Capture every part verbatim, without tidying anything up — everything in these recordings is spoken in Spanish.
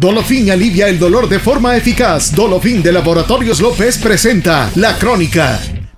Dolofin alivia el dolor de forma eficaz. Dolofin de Laboratorios López presenta La Crónica.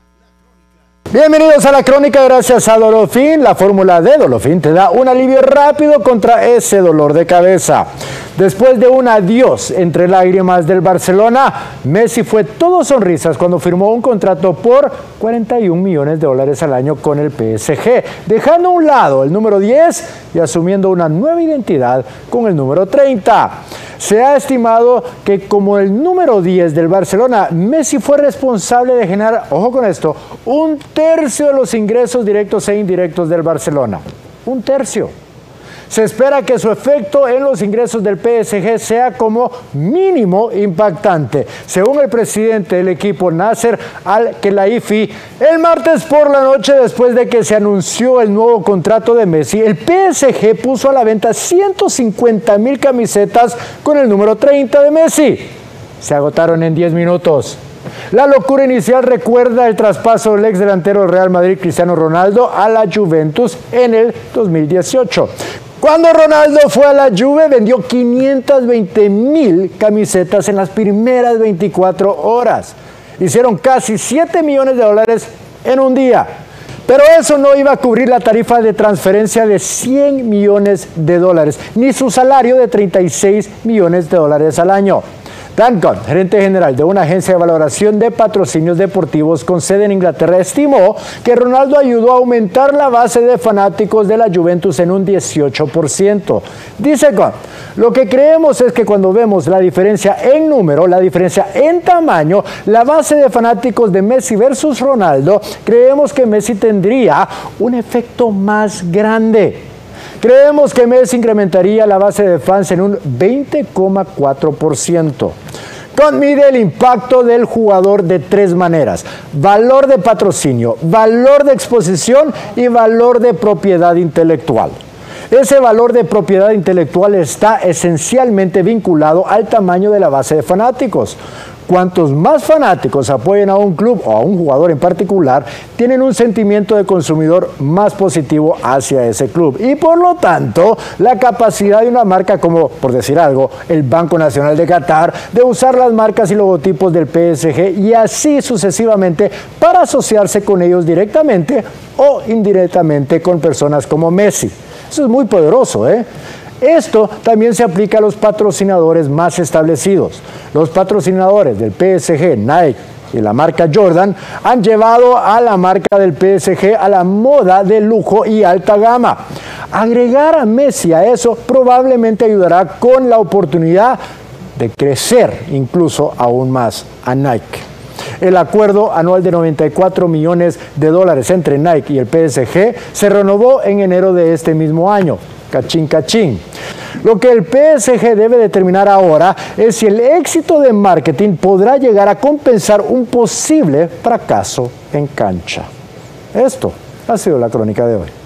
Bienvenidos a La Crónica, gracias a Dolofin. La fórmula de Dolofin te da un alivio rápido contra ese dolor de cabeza. Después de un adiós entre lágrimas del Barcelona, Messi fue todo sonrisas cuando firmó un contrato por cuarenta y un millones de dólares al año con el P S G, dejando a un lado el número diez y asumiendo una nueva identidad con el número treinta. Se ha estimado que como el número diez del Barcelona, Messi fue responsable de generar, ojo con esto, un tercio de los ingresos directos e indirectos del Barcelona. Un tercio. Se espera que su efecto en los ingresos del P S G sea como mínimo impactante. Según el presidente del equipo, Nasser Al-Khelaifi, el martes por la noche, después de que se anunció el nuevo contrato de Messi, el P S G puso a la venta ciento cincuenta mil camisetas con el número treinta de Messi. Se agotaron en diez minutos. La locura inicial recuerda el traspaso del ex delantero del Real Madrid, Cristiano Ronaldo, a la Juventus en el dos mil dieciocho. Cuando Ronaldo fue a la Juve, vendió quinientas veinte mil camisetas en las primeras veinticuatro horas. Hicieron casi siete millones de dólares en un día. Pero eso no iba a cubrir la tarifa de transferencia de cien millones de dólares, ni su salario de treinta y seis millones de dólares al año. Dan Gunn, gerente general de una agencia de valoración de patrocinios deportivos con sede en Inglaterra, estimó que Ronaldo ayudó a aumentar la base de fanáticos de la Juventus en un dieciocho por ciento. Dice Gunn, lo que creemos es que cuando vemos la diferencia en número, la diferencia en tamaño, la base de fanáticos de Messi versus Ronaldo, creemos que Messi tendría un efecto más grande. Creemos que Messi incrementaría la base de fans en un veinte coma cuatro por ciento. Gunn mide el impacto del jugador de tres maneras: valor de patrocinio, valor de exposición y valor de propiedad intelectual. Ese valor de propiedad intelectual está esencialmente vinculado al tamaño de la base de fanáticos. Cuantos más fanáticos apoyen a un club o a un jugador en particular, tienen un sentimiento de consumidor más positivo hacia ese club. Y por lo tanto, la capacidad de una marca como, por decir algo, el Banco Nacional de Qatar, de usar las marcas y logotipos del P S G y así sucesivamente para asociarse con ellos directamente o indirectamente con personas como Messi. Eso es muy poderoso, ¿eh? Esto también se aplica a los patrocinadores más establecidos. Los patrocinadores del P S G, Nike y la marca Jordan han llevado a la marca del P S G a la moda de lujo y alta gama. Agregar a Messi a eso probablemente ayudará con la oportunidad de crecer incluso aún más a Nike. El acuerdo anual de noventa y cuatro millones de dólares entre Nike y el P S G se renovó en enero de este mismo año. Cachín, cachín. Lo que el P S G debe determinar ahora es si el éxito de marketing podrá llegar a compensar un posible fracaso en cancha. Esto ha sido La Crónica de hoy.